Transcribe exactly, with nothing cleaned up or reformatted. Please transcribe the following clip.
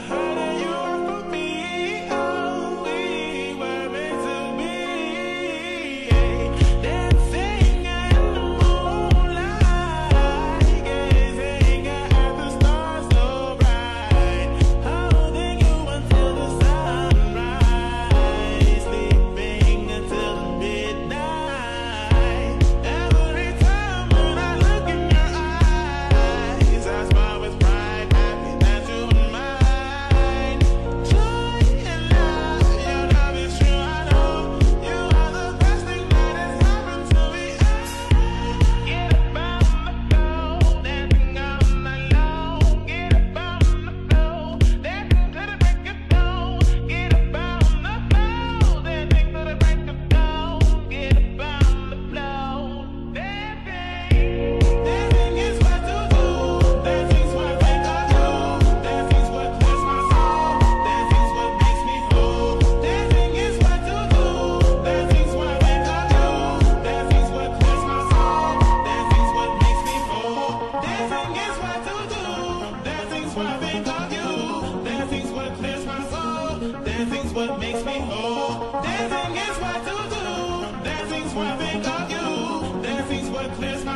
heard that you were for me. Oh, we were meant to be. Dancing in the moonlight, gazing at the stars so bright, holding you until the sunrise, sleeping until the midnight. Every time when I look in your eyes, I smile with pride, happy that you are mine. Joy and love, your love is true, I know. You are the best thing that has happened to me. Get up on the floor, dancing all night long. Get up on the floor, dancing to the break of dawn. Get up on the floor, dancing to the break of dawn. Get up on the floor, dancing. Dancing is what to do. Dancing's what I think of you. Dancing's what clears my soul. Dancing's what makes me whole. Dancing is what to do. Dancing's what I think of you. Dancing's what clears my soul. Dancing's what makes me whole. Dancing is what to do. Dancing's what I think of you. Dancing's what clears my soul. Dancing's what makes me whole. Dancing is what to do. Dancing's what I think of you. Dancing's what clears my